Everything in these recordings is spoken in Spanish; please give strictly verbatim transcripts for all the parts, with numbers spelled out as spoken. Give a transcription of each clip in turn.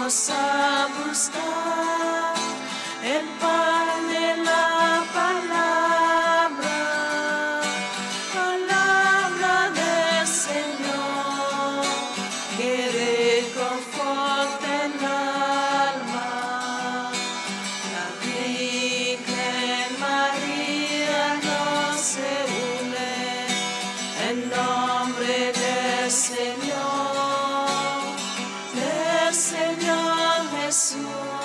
venimos a buscar el pan de la palabra, palabra del Señor, que reconforta el alma. La Virgen María nos se une en nombre del Señor, del Señor Jesús,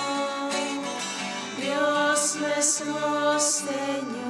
Dios nuestro Señor.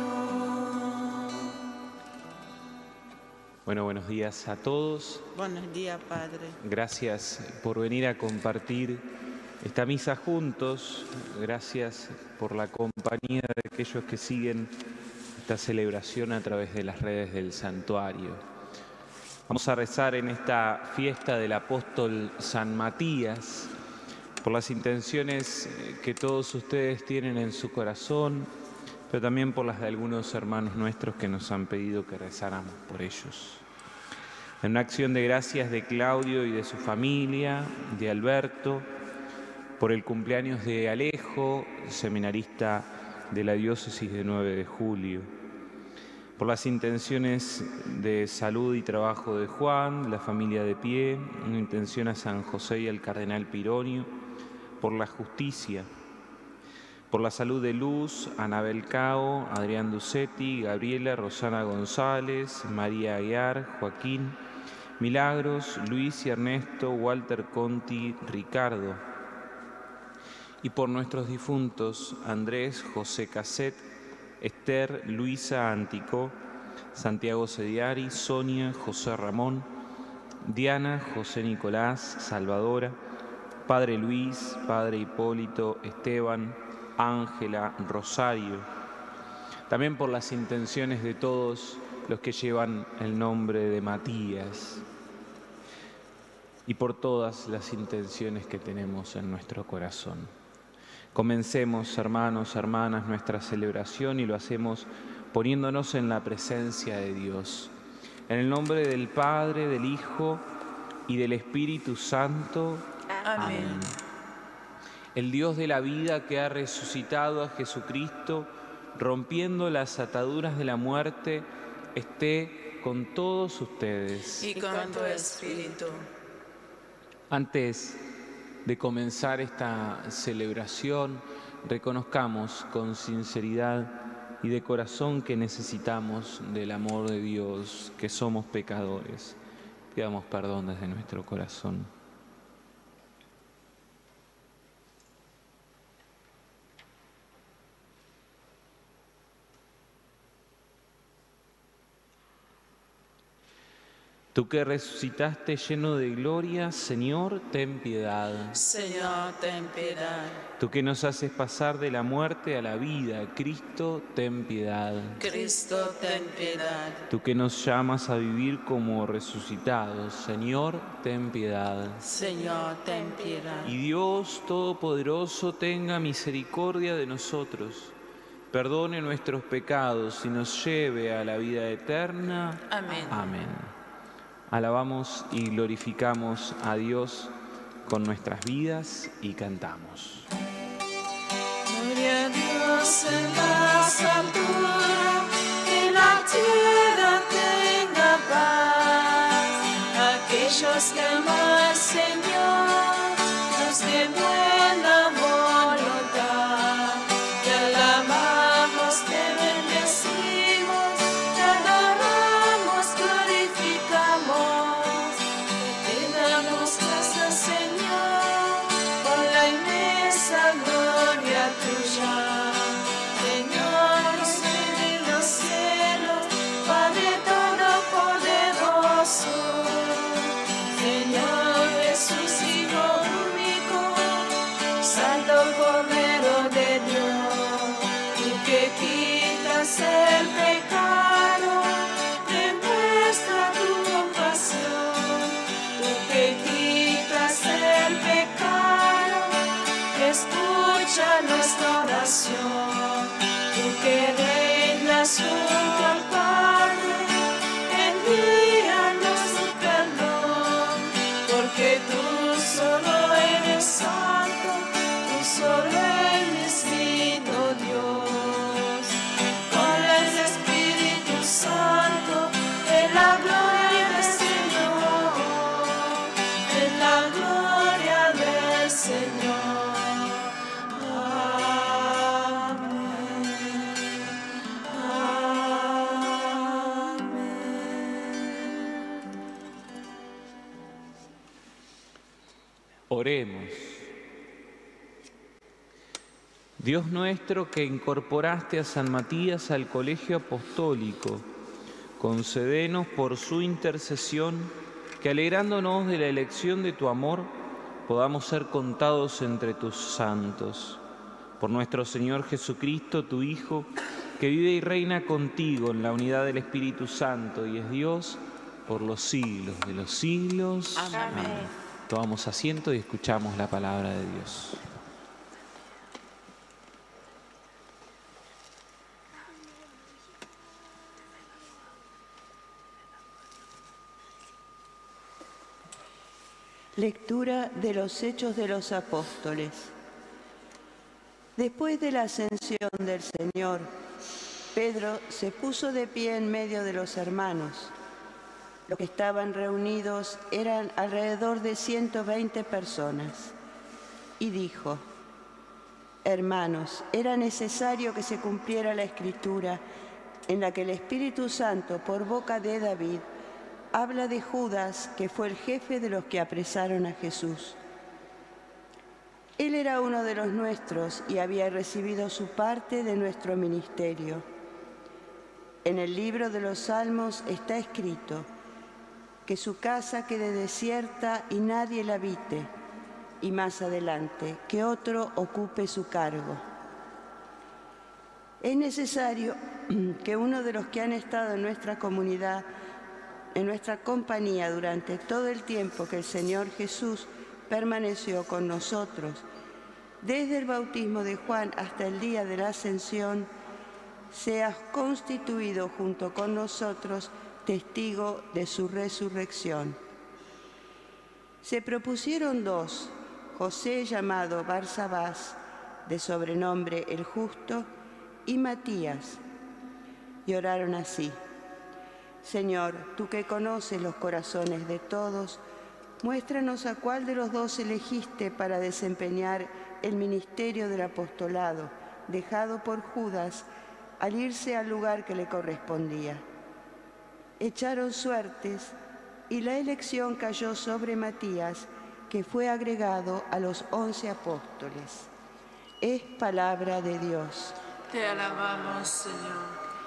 Bueno, buenos días a todos. Buenos días, Padre. Gracias por venir a compartir esta misa juntos. Gracias por la compañía de aquellos que siguen esta celebración a través de las redes del santuario. Vamos a rezar en esta fiesta del apóstol San Matías por las intenciones que todos ustedes tienen en su corazón, pero también por las de algunos hermanos nuestros que nos han pedido que rezáramos por ellos. En una acción de gracias de Claudio y de su familia, de Alberto, por el cumpleaños de Alejo, seminarista de la diócesis de nueve de julio, por las intenciones de salud y trabajo de Juan, la familia de pie, una intención a San José y al cardenal Pironio, por la justicia, por la salud de Luz, Anabel Cao, Adrián Ducetti, Gabriela, Rosana González, María Aguiar, Joaquín, Milagros, Luis y Ernesto, Walter Conti, Ricardo. Y por nuestros difuntos, Andrés, José Caset, Esther, Luisa Anticó, Santiago Sediari, Sonia, José Ramón, Diana, José Nicolás, Salvadora, Padre Luis, Padre Hipólito, Esteban, Ángela, Rosario. También por las intenciones de todos los que llevan el nombre de Matías y por todas las intenciones que tenemos en nuestro corazón. Comencemos, hermanos, hermanas, nuestra celebración y lo hacemos poniéndonos en la presencia de Dios. En el nombre del Padre, del Hijo y del Espíritu Santo. Amén. Amén. El Dios de la vida que ha resucitado a Jesucristo, rompiendo las ataduras de la muerte, esté con todos ustedes. Y con tu espíritu. Antes de comenzar esta celebración, reconozcamos con sinceridad y de corazón que necesitamos del amor de Dios, que somos pecadores. Pidamos perdón desde nuestro corazón. Tú que resucitaste lleno de gloria, Señor, ten piedad. Señor, ten piedad. Tú que nos haces pasar de la muerte a la vida, Cristo, ten piedad. Cristo, ten piedad. Tú que nos llamas a vivir como resucitados, Señor, ten piedad. Señor, ten piedad. Y Dios Todopoderoso tenga misericordia de nosotros, perdone nuestros pecados y nos lleve a la vida eterna. Amén. Amén. Alabamos y glorificamos a Dios con nuestras vidas y cantamos. Gloria a Dios en las alturas, que la tierra tenga paz. Aquellos que aman al Señor, los de buena voluntad. Te alabamos, te bendecimos, te adoramos, glorificamos. Te damos gracias, Señor, por la inmensa gloria tuya. Señor, Rey de los cielos, Padre todopoderoso. Señor Jesús, Hijo único, Santo Cordero de Dios, tú que quitas el pecado, demuestra tu compasión. Tú que quitas el pecado, escucha nuestra oración. Tú que reinas junto al Padre, envíanos tu perdón, porque tú solo eres santo. Oremos. Dios nuestro, que incorporaste a San Matías al colegio apostólico, concédenos por su intercesión que, alegrándonos de la elección de tu amor, podamos ser contados entre tus santos. Por nuestro Señor Jesucristo, tu Hijo, que vive y reina contigo en la unidad del Espíritu Santo y es Dios por los siglos de los siglos. Amén. Amén. Tomamos asiento y escuchamos la palabra de Dios. Lectura de los Hechos de los Apóstoles. Después de la ascensión del Señor, Pedro se puso de pie en medio de los hermanos. Los que estaban reunidos eran alrededor de ciento veinte personas. Y dijo: Hermanos, era necesario que se cumpliera la Escritura en la que el Espíritu Santo, por boca de David, habla de Judas, que fue el jefe de los que apresaron a Jesús. Él era uno de los nuestros y había recibido su parte de nuestro ministerio. En el libro de los Salmos está escrito: que su casa quede desierta y nadie la habite, y más adelante, que otro ocupe su cargo. Es necesario que uno de los que han estado en nuestra comunidad, en nuestra compañía durante todo el tiempo que el Señor Jesús permaneció con nosotros, desde el bautismo de Juan hasta el día de la ascensión, sea constituido junto con nosotros testigo de su resurrección. Se propusieron dos, José, llamado Barsabás, de sobrenombre el Justo, y Matías, y oraron así: Señor, tú que conoces los corazones de todos, muéstranos a cuál de los dos elegiste para desempeñar el ministerio del apostolado, dejado por Judas al irse al lugar que le correspondía. Echaron suertes y la elección cayó sobre Matías, que fue agregado a los once apóstoles. Es palabra de Dios. Te alabamos, Señor.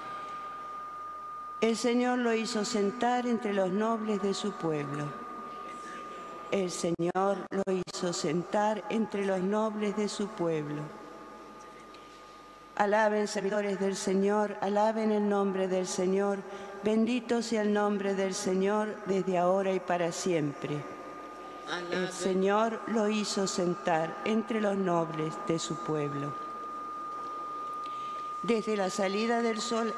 El Señor lo hizo sentar entre los nobles de su pueblo. El Señor lo hizo sentar entre los nobles de su pueblo. Alaben, servidores del Señor, alaben el nombre del Señor. Bendito sea el nombre del Señor desde ahora y para siempre. Alaben. El Señor lo hizo sentar entre los nobles de su pueblo. Desde la salida del sol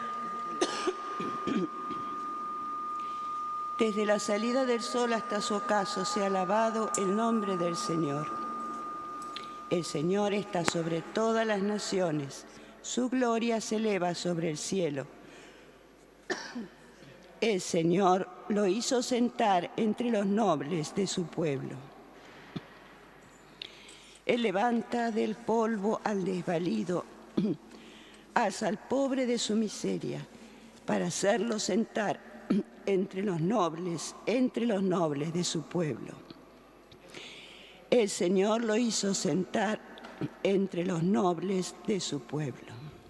Desde la salida del sol hasta su ocaso sea alabado el nombre del Señor. El Señor está sobre todas las naciones, su gloria se eleva sobre el cielo. El Señor lo hizo sentar entre los nobles de su pueblo. Él levanta del polvo al desvalido, alza al pobre de su miseria, para hacerlo sentar entre los nobles, entre los nobles de su pueblo. El Señor lo hizo sentar entre los nobles de su pueblo.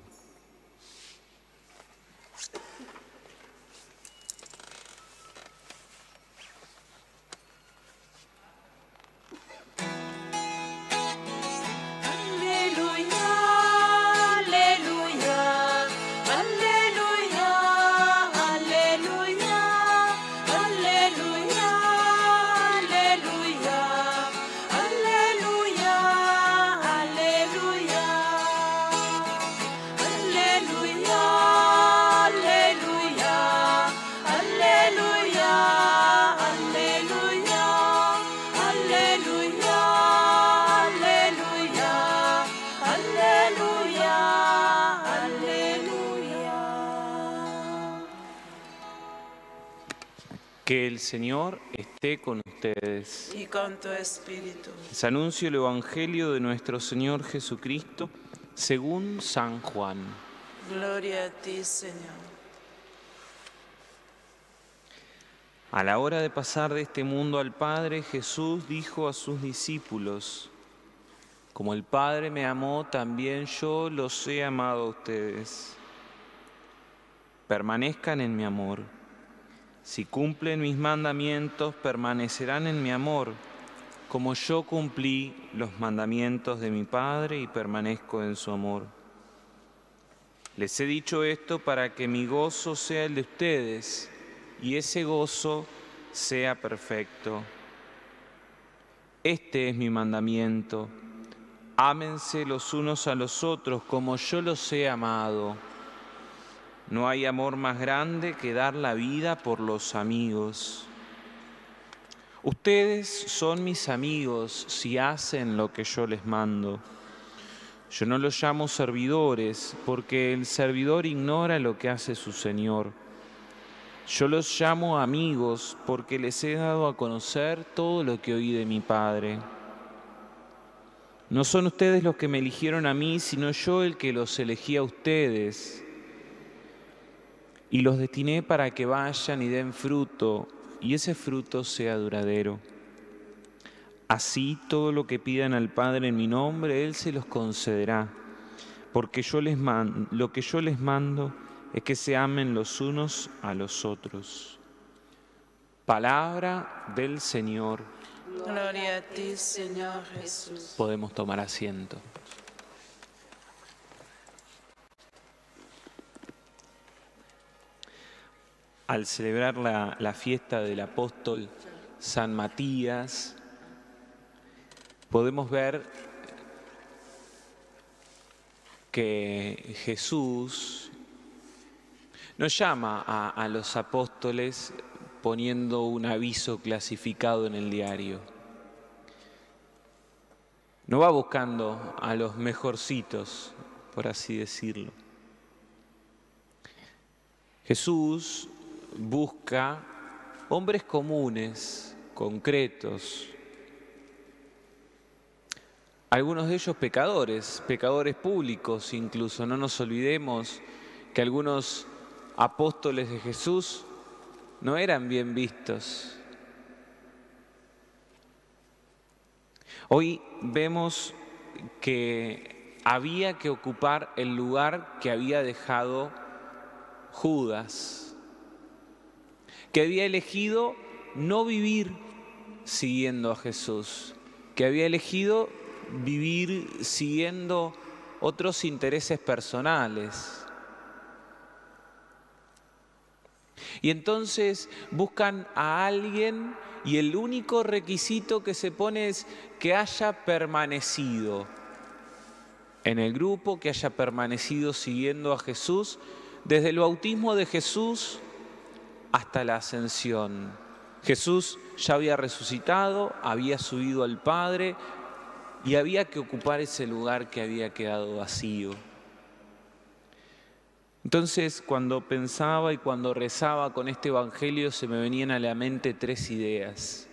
Que el Señor esté con ustedes. Y con tu espíritu. Les anuncio el Evangelio de nuestro Señor Jesucristo según San Juan. Gloria a ti, Señor. A la hora de pasar de este mundo al Padre, Jesús dijo a sus discípulos: como el Padre me amó, también yo los he amado a ustedes. Permanezcan en mi amor. Si cumplen mis mandamientos, permanecerán en mi amor, como yo cumplí los mandamientos de mi Padre y permanezco en su amor. Les he dicho esto para que mi gozo sea el de ustedes y ese gozo sea perfecto. Este es mi mandamiento: ámense los unos a los otros como yo los he amado. No hay amor más grande que dar la vida por los amigos. Ustedes son mis amigos si hacen lo que yo les mando. Yo no los llamo servidores, porque el servidor ignora lo que hace su Señor. Yo los llamo amigos, porque les he dado a conocer todo lo que oí de mi Padre. No son ustedes los que me eligieron a mí, sino yo el que los elegí a ustedes. Y los destiné para que vayan y den fruto, y ese fruto sea duradero. Así todo lo que pidan al Padre en mi nombre, Él se los concederá, porque yo les mando, lo que yo les mando es que se amen los unos a los otros. Palabra del Señor. Gloria a ti, Señor Jesús. Podemos tomar asiento. Al celebrar la, la fiesta del apóstol San Matías, podemos ver que Jesús nos llama a, a los apóstoles poniendo un aviso clasificado en el diario. No va buscando a los mejorcitos, por así decirlo. Jesús busca hombres comunes, concretos, algunos de ellos pecadores, pecadores públicos incluso. No nos olvidemos que algunos apóstoles de Jesús no eran bien vistos. Hoy vemos que había que ocupar el lugar que había dejado Judas, que había elegido no vivir siguiendo a Jesús, que había elegido vivir siguiendo otros intereses personales. Y entonces buscan a alguien y el único requisito que se pone es que haya permanecido en el grupo, que haya permanecido siguiendo a Jesús desde el bautismo de Jesús hasta la ascensión. Jesús ya había resucitado, había subido al Padre y había que ocupar ese lugar que había quedado vacío. Entonces, cuando pensaba y cuando rezaba con este Evangelio, se me venían a la mente tres ideas.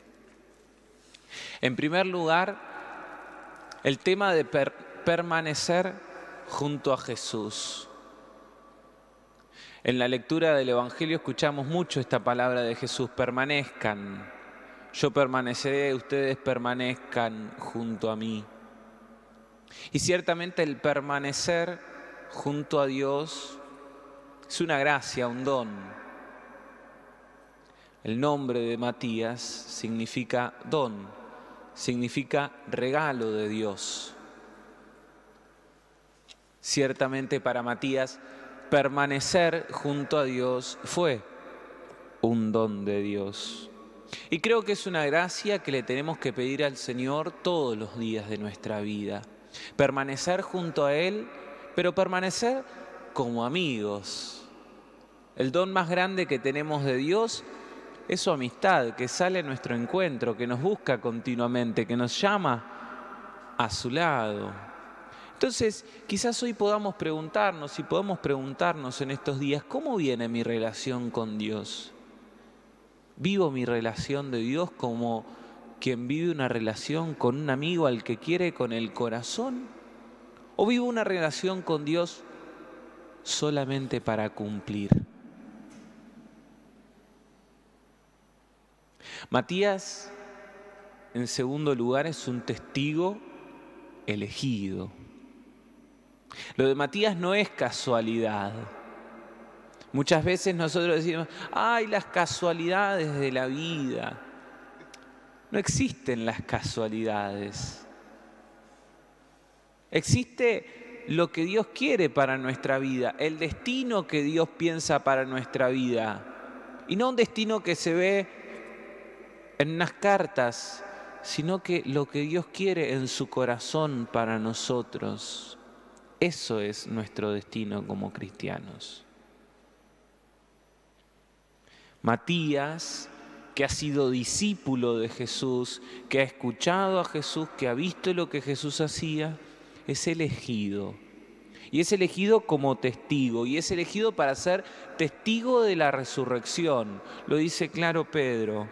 En primer lugar, el tema de per- permanecer junto a Jesús. En la lectura del Evangelio escuchamos mucho esta palabra de Jesús: permanezcan. Yo permaneceré, ustedes permanezcan junto a mí. Y ciertamente el permanecer junto a Dios es una gracia, un don. El nombre de Matías significa don, significa regalo de Dios. Ciertamente para Matías, permanecer junto a Dios fue un don de Dios. Y creo que es una gracia que le tenemos que pedir al Señor todos los días de nuestra vida. Permanecer junto a Él, pero permanecer como amigos. El don más grande que tenemos de Dios es su amistad, que sale a nuestro encuentro, que nos busca continuamente, que nos llama a su lado. Entonces, quizás hoy podamos preguntarnos y podemos preguntarnos en estos días: ¿cómo viene mi relación con Dios? ¿Vivo mi relación de Dios como quien vive una relación con un amigo al que quiere con el corazón? ¿O vivo una relación con Dios solamente para cumplir? Matías, en segundo lugar, es un testigo elegido. Lo de Matías no es casualidad. Muchas veces nosotros decimos, ¡ay, las casualidades de la vida! No existen las casualidades. Existe lo que Dios quiere para nuestra vida, el destino que Dios piensa para nuestra vida. Y no un destino que se ve en unas cartas, sino que lo que Dios quiere en su corazón para nosotros. Eso es nuestro destino como cristianos. Matías, que ha sido discípulo de Jesús, que ha escuchado a Jesús, que ha visto lo que Jesús hacía, es elegido. Y es elegido como testigo, y es elegido para ser testigo de la resurrección. Lo dice claro Pedro.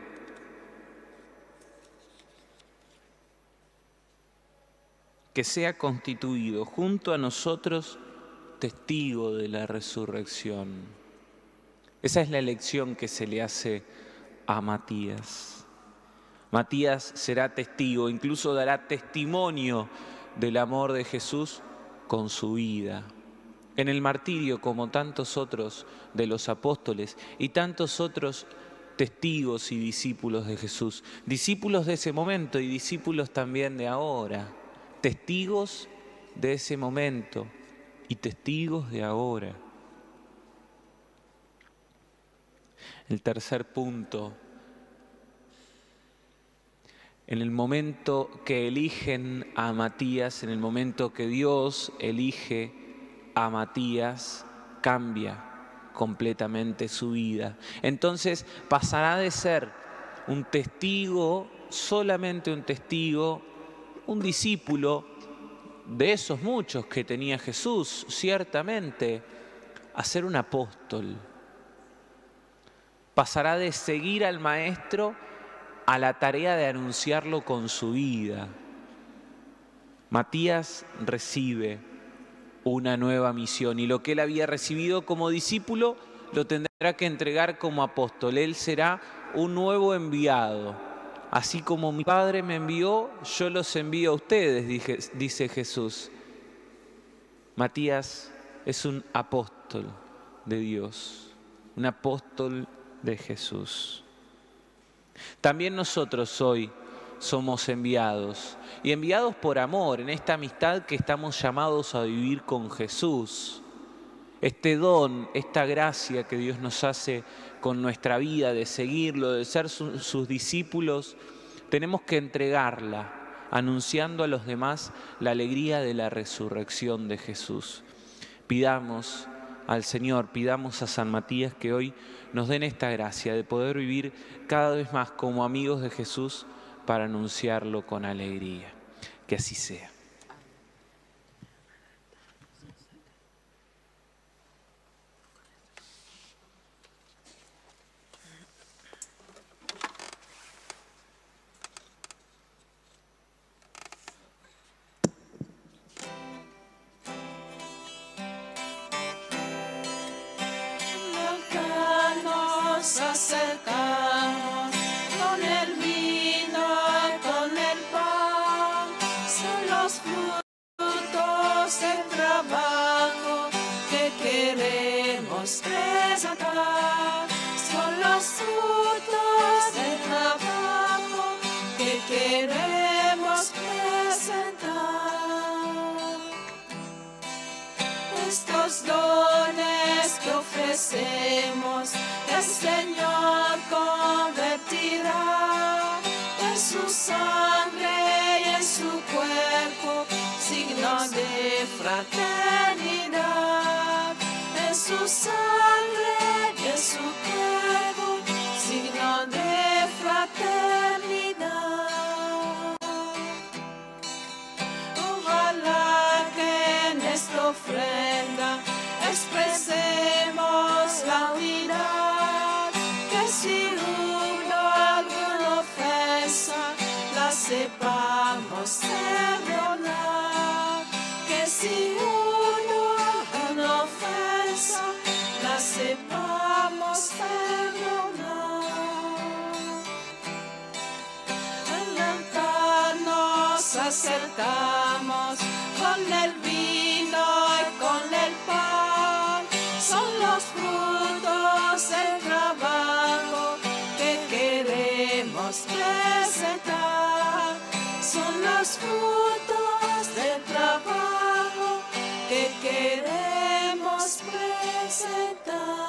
Que sea constituido junto a nosotros testigo de la resurrección. Esa es la elección que se le hace a Matías. Matías será testigo, incluso dará testimonio del amor de Jesús con su vida. En el martirio, como tantos otros de los apóstoles y tantos otros testigos y discípulos de Jesús. Discípulos de ese momento y discípulos también de ahora. Testigos de ese momento y testigos de ahora. El tercer punto. En el momento que eligen a Matías, en el momento que Dios elige a Matías, cambia completamente su vida. Entonces pasará de ser un testigo, solamente un testigo, un discípulo de esos muchos que tenía Jesús, ciertamente, a ser un apóstol. Pasará de seguir al Maestro a la tarea de anunciarlo con su vida. Matías recibe una nueva misión y lo que él había recibido como discípulo lo tendrá que entregar como apóstol. Él será un nuevo enviado. Así como mi Padre me envió, yo los envío a ustedes, dije, dice Jesús. Matías es un apóstol de Dios, un apóstol de Jesús. También nosotros hoy somos enviados, y enviados por amor, en esta amistad que estamos llamados a vivir con Jesús. Este don, esta gracia que Dios nos hace con nuestra vida, de seguirlo, de ser su, sus discípulos, tenemos que entregarla, anunciando a los demás la alegría de la resurrección de Jesús. Pidamos al Señor, pidamos a San Matías que hoy nos den esta gracia de poder vivir cada vez más como amigos de Jesús para anunciarlo con alegría. Que así sea. Nos acercamos con el vino y con el pan, son los frutos del trabajo que queremos presentar, son los frutos del trabajo que queremos presentar. Estos dones que ofrecemos, el Señor convertirá en su sangre y en su cuerpo, signo de fraternidad. En su sangre y en su cuerpo, signo de fraternidad. Ojalá que en esta ofrenda expresemos la unidad, que si hubo alguna ofensa la sepamos perdonar, que si hubo alguna ofensa la sepamos perdonar. nos acercamos con el vino y con el pan. Son los frutos del trabajo que queremos presentar. Son los frutos del trabajo que queremos presentar.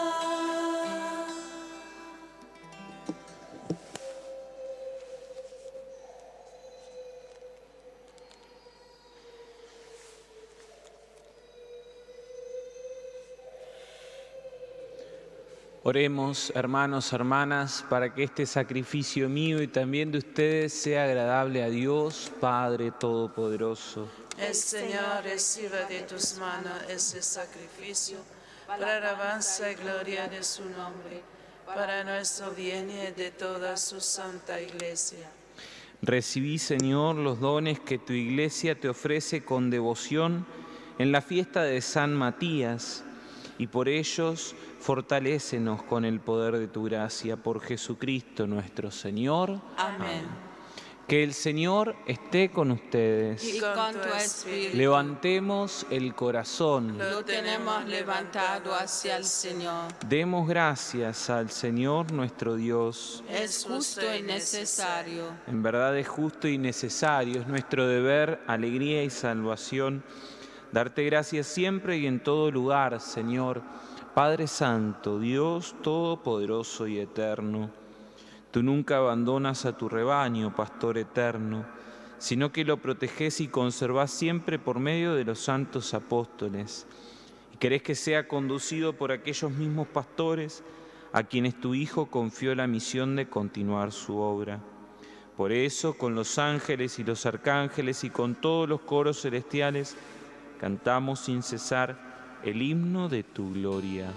Oremos, hermanos, hermanas, para que este sacrificio mío y también de ustedes sea agradable a Dios, Padre Todopoderoso. El Señor reciba de tus manos este sacrificio para alabanza y gloria de su nombre, para nuestro bien y de toda su santa Iglesia. Recibí, Señor, los dones que tu Iglesia te ofrece con devoción en la fiesta de San Matías, y por ellos fortalécenos con el poder de tu gracia, por Jesucristo nuestro Señor. Amén. Que el Señor esté con ustedes. Y con tu espíritu. Levantemos el corazón. Lo tenemos levantado hacia el Señor. Demos gracias al Señor nuestro Dios. Es justo y necesario. En verdad es justo y necesario, es nuestro deber, alegría y salvación, darte gracias siempre y en todo lugar, Señor, Padre Santo, Dios Todopoderoso y Eterno. Tú nunca abandonas a tu rebaño, Pastor eterno, sino que lo protegés y conservás siempre por medio de los santos apóstoles. Y querés que sea conducido por aquellos mismos pastores a quienes tu Hijo confió la misión de continuar su obra. Por eso, con los ángeles y los arcángeles y con todos los coros celestiales, cantamos sin cesar el himno de tu gloria.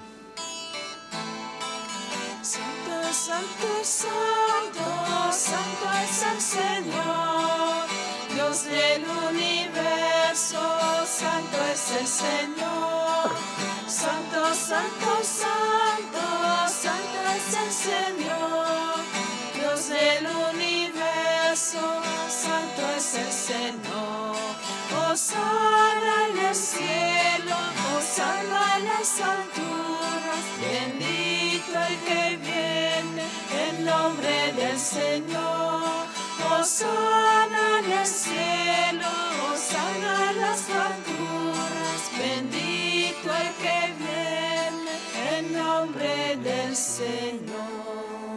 Santo, santo, santo, santo es el Señor, Dios del universo, santo es el Señor. Santo, santo, santo, santo es el Señor, Dios del universo, santo es el Señor. Hosana en el cielo, hosana en las alturas, bendito el que viene en nombre del Señor. Hosana en el cielo, hosana en las alturas, bendito el que viene en nombre del Señor.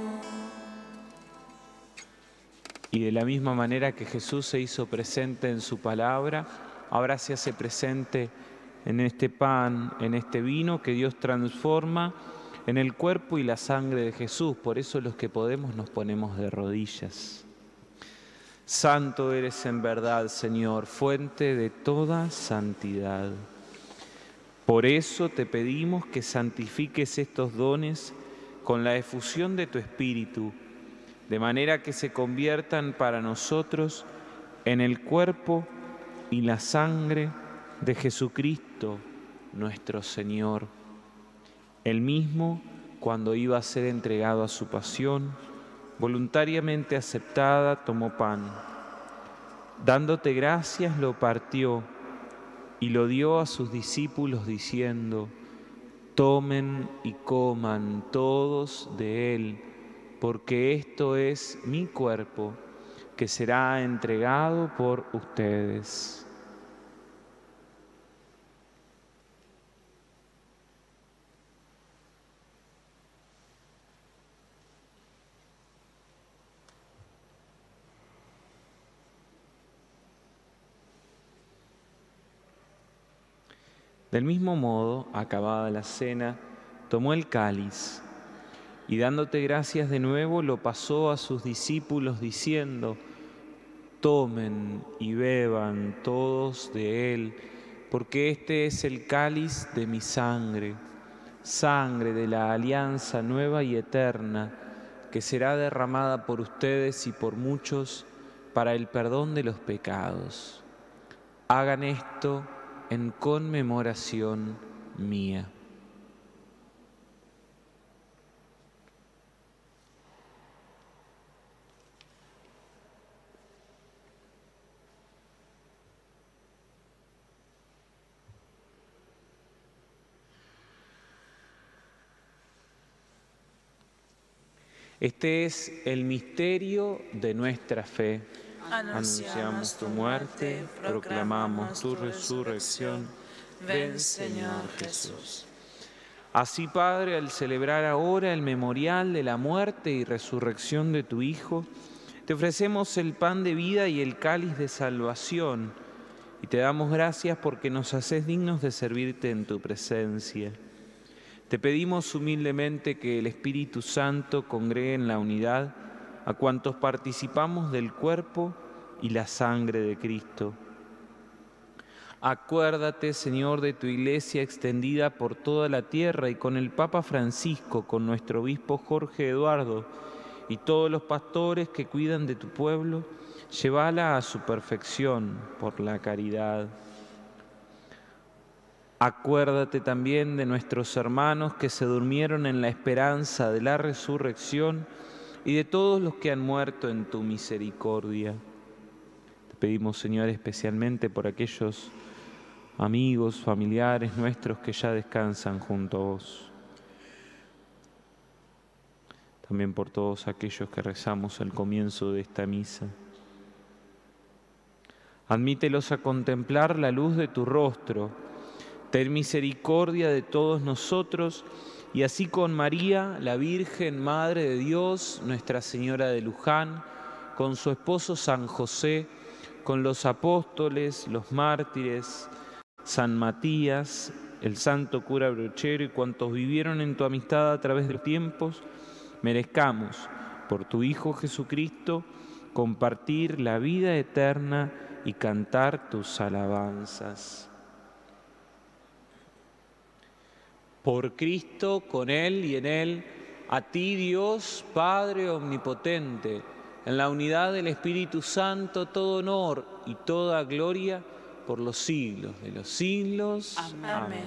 Y de la misma manera que Jesús se hizo presente en su palabra, ahora se hace presente en este pan, en este vino que Dios transforma en el cuerpo y la sangre de Jesús. Por eso los que podemos nos ponemos de rodillas. Santo eres en verdad, Señor, fuente de toda santidad. Por eso te pedimos que santifiques estos dones con la efusión de tu Espíritu, de manera que se conviertan para nosotros en el cuerpo y la sangre de Jesucristo, nuestro Señor. Él mismo, cuando iba a ser entregado a su pasión, voluntariamente aceptada, tomó pan. Dándote gracias, lo partió y lo dio a sus discípulos diciendo: tomen y coman todos de él, porque esto es mi cuerpo, que será entregado por ustedes. Del mismo modo, acabada la cena, tomó el cáliz y dándote gracias de nuevo, lo pasó a sus discípulos diciendo: tomen y beban todos de él, porque este es el cáliz de mi sangre, sangre de la alianza nueva y eterna, que será derramada por ustedes y por muchos para el perdón de los pecados. Hagan esto en conmemoración mía. Este es el misterio de nuestra fe. Anunciamos tu muerte, proclamamos tu resurrección. Ven, Señor Jesús. Así, Padre, al celebrar ahora el memorial de la muerte y resurrección de tu Hijo, te ofrecemos el pan de vida y el cáliz de salvación, y te damos gracias porque nos haces dignos de servirte en tu presencia. Te pedimos humildemente que el Espíritu Santo congregue en la unidad a cuantos participamos del cuerpo y la sangre de Cristo. Acuérdate, Señor, de tu Iglesia extendida por toda la tierra y con el Papa Francisco, con nuestro obispo Jorge Eduardo y todos los pastores que cuidan de tu pueblo, llévala a su perfección por la caridad. Acuérdate también de nuestros hermanos que se durmieron en la esperanza de la resurrección y de todos los que han muerto en tu misericordia. Te pedimos, Señor, especialmente por aquellos amigos, familiares nuestros que ya descansan junto a vos. También por todos aquellos que rezamos al comienzo de esta misa. Admítelos a contemplar la luz de tu rostro. Ten misericordia de todos nosotros y así con María, la Virgen Madre de Dios, Nuestra Señora de Luján, con su esposo San José, con los apóstoles, los mártires, San Matías, el santo cura Brochero y cuantos vivieron en tu amistad a través de los tiempos, merezcamos, por tu Hijo Jesucristo, compartir la vida eterna y cantar tus alabanzas. Por Cristo, con Él y en Él, a ti Dios, Padre omnipotente, en la unidad del Espíritu Santo, todo honor y toda gloria por los siglos de los siglos. Amén. Amén.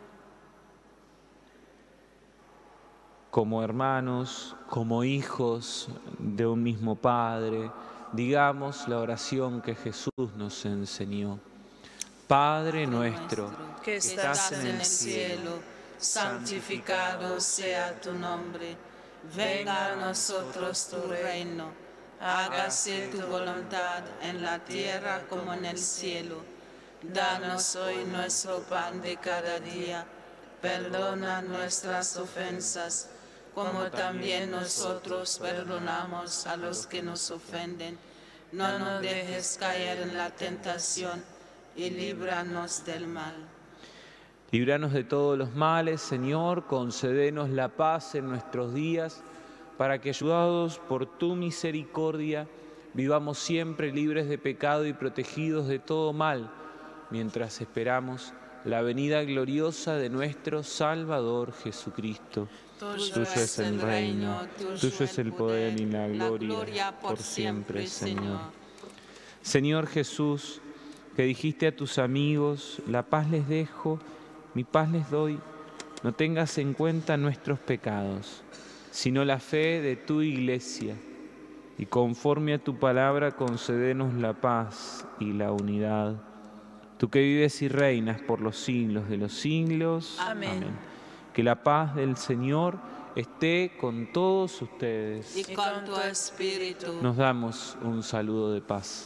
Como hermanos, como hijos de un mismo Padre, digamos la oración que Jesús nos enseñó. Padre nuestro, que estás en el cielo, santificado sea tu nombre. Venga a nosotros tu reino. Hágase tu voluntad en la tierra como en el cielo. Danos hoy nuestro pan de cada día. Perdona nuestras ofensas, como también nosotros perdonamos a los que nos ofenden. No nos dejes caer en la tentación y líbranos del mal. Líbranos de todos los males, Señor, concédenos la paz en nuestros días, para que, ayudados por tu misericordia, vivamos siempre libres de pecado y protegidos de todo mal, mientras esperamos la venida gloriosa de nuestro Salvador Jesucristo. Tuyo es el reino, tuyo es el poder y la gloria por siempre, Señor. Señor Jesús, que dijiste a tus amigos, la paz les dejo, mi paz les doy, no tengas en cuenta nuestros pecados, sino la fe de tu Iglesia, y conforme a tu palabra concédenos la paz y la unidad. Tú que vives y reinas por los siglos de los siglos. Amén. Amén. Que la paz del Señor esté con todos ustedes. Y con tu espíritu. Nos damos un saludo de paz.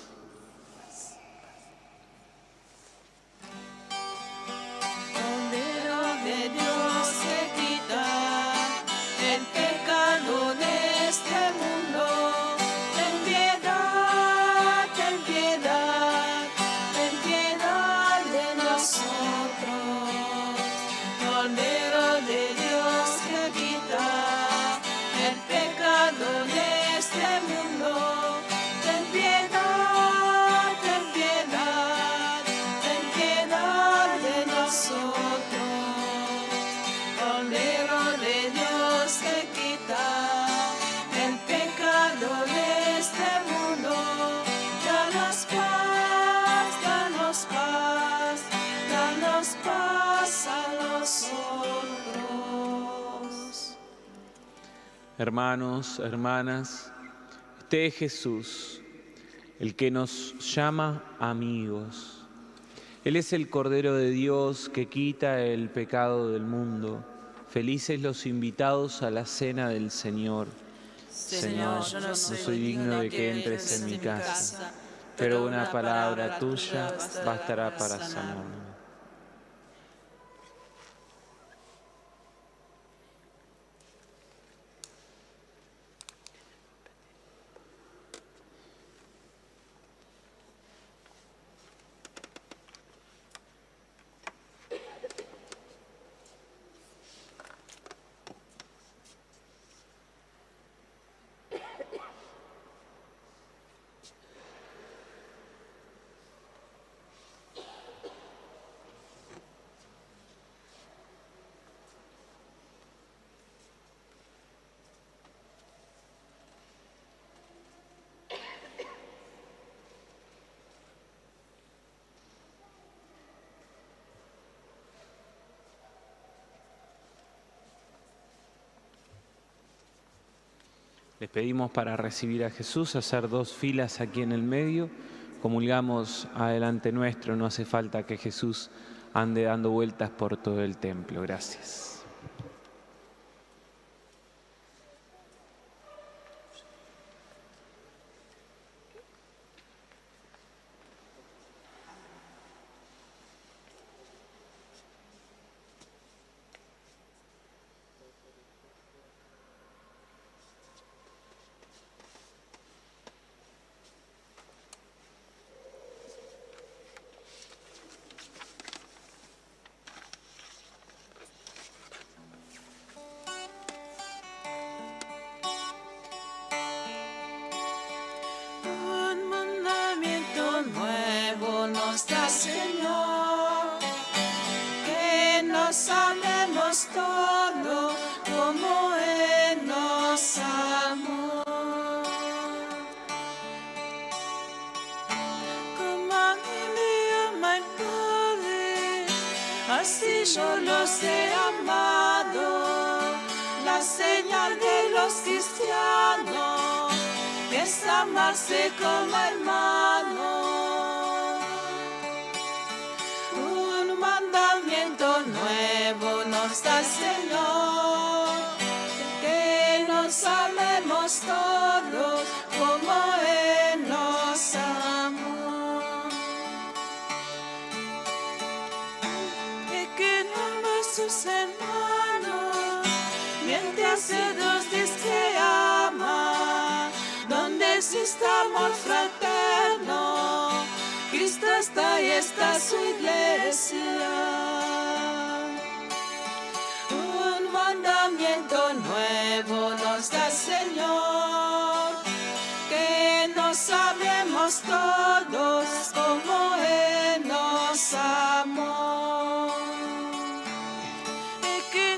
Hermanos, hermanas, este es Jesús, el que nos llama amigos. Él es el Cordero de Dios que quita el pecado del mundo. Felices los invitados a la cena del Señor. Señor, yo no soy digno de que entres en mi casa, pero una palabra tuya bastará para sanarme. Les pedimos para recibir a Jesús, hacer dos filas aquí en el medio. Comulgamos adelante nuestro, no hace falta que Jesús ande dando vueltas por todo el templo. Gracias. Señor, que nos amemos todo como Él nos amó. Como a mí me ama el Padre, así yo los he amado. La señal de los cristianos es amarse como hermanos. Nuevo nos da el Señor, que nos amemos todos como Él nos amó. Y que no sus hermanos, mientras Dios dice que ama, donde existe amor fraterno, Cristo está y está su iglesia. Mandamiento nuevo nos da el Señor, que nos amemos todos como Él nos amó. Y que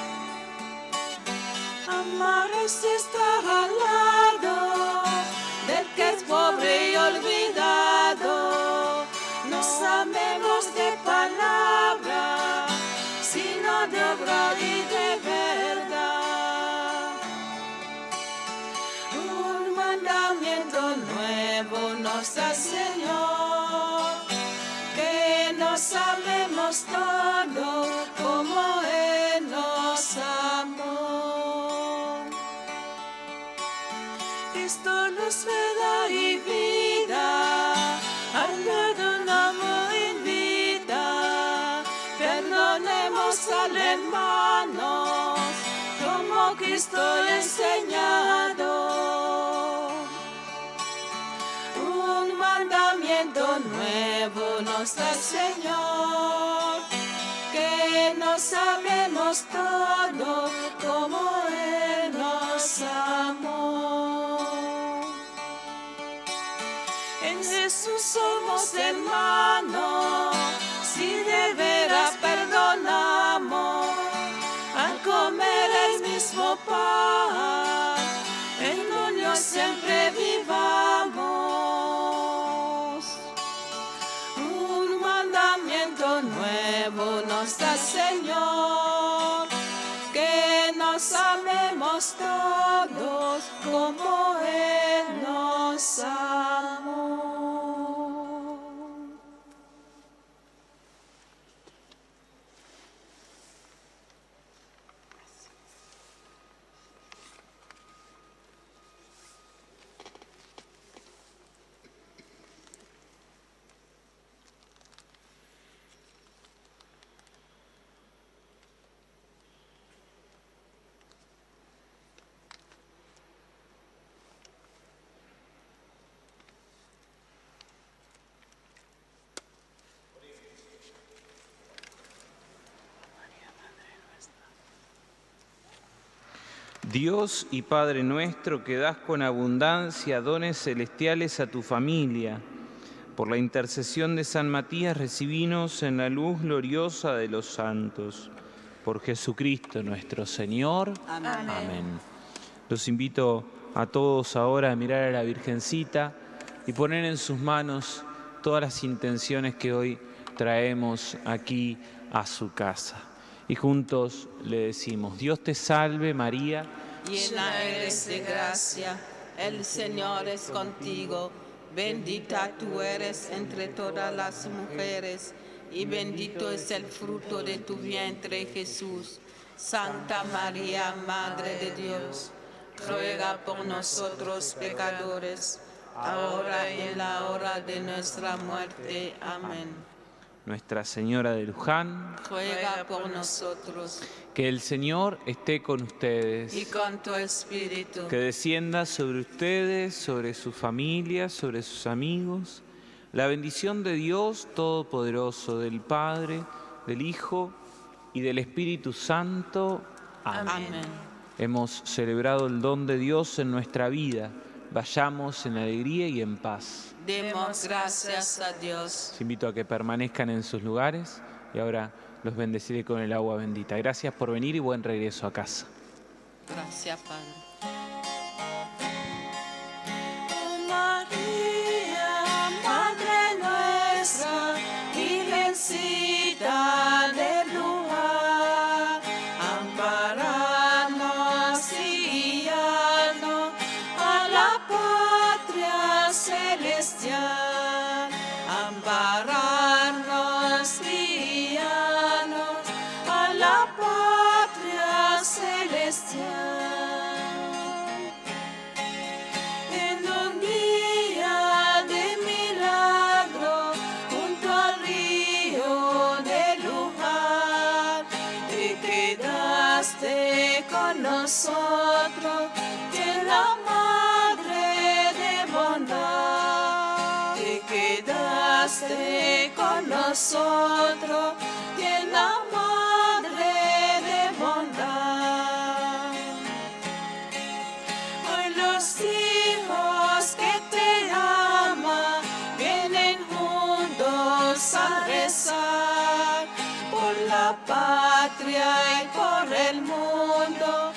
amar es estar al lado del que es pobre y olvidado. Nos amemos de palabra, sino de obra y de verdad. Un mandamiento nuevo nos da el Señor, que nos amemos todos como Él nos amó. Cristo nos da y vida, al perdonamos invita. Perdonemos al hermano, como Cristo ha enseñado. Un mandamiento nuevo nos da el Señor, que nos amemos todos como Él nos amó. En Jesús somos hermanos, si de veras perdonamos, al comer el mismo pan, en unión siempre vivamos. Un mandamiento nuevo nos da el Señor, que nos amemos todos como Él nos amó. Dios y Padre nuestro, que das con abundancia dones celestiales a tu familia, por la intercesión de San Matías, recibinos en la luz gloriosa de los santos. Por Jesucristo nuestro Señor. Amén. Amén. Los invito a todos ahora a mirar a la Virgencita y poner en sus manos todas las intenciones que hoy traemos aquí a su casa. Y juntos le decimos: Dios te salve María, llena eres de gracia, el Señor es contigo, bendita tú eres entre todas las mujeres, y bendito es el fruto de tu vientre, Jesús. Santa María, Madre de Dios, ruega por nosotros pecadores, ahora y en la hora de nuestra muerte. Amén. Nuestra Señora de Luján, Ruega por nosotros. que el Señor esté con ustedes, Y con tu espíritu. que descienda sobre ustedes, sobre sus familias, sobre sus amigos, la bendición de Dios Todopoderoso, del Padre, del Hijo y del Espíritu Santo. Amén. Amén. Hemos celebrado el don de Dios en nuestra vida. Vayamos en alegría y en paz. Demos gracias a Dios. Los invito a que permanezcan en sus lugares y ahora los bendeciré con el agua bendita. Gracias por venir y buen regreso a casa. Gracias, Padre. María, Madre nuestra, Virgencita del lugar, amparanos y guíanos a la patria celestial. Ampararnos y guíanos a la patria celestial. En un día de milagro, junto al río de Luján, te quedaste con nosotros, que la Madre de bondad. Te quedaste con nosotros, que la Madre de bondad. Hoy los hijos que te aman vienen juntos a rezar por la patria y por el mundo,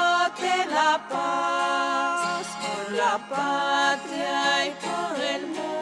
implorándote la paz. Por la patria y por el mundo,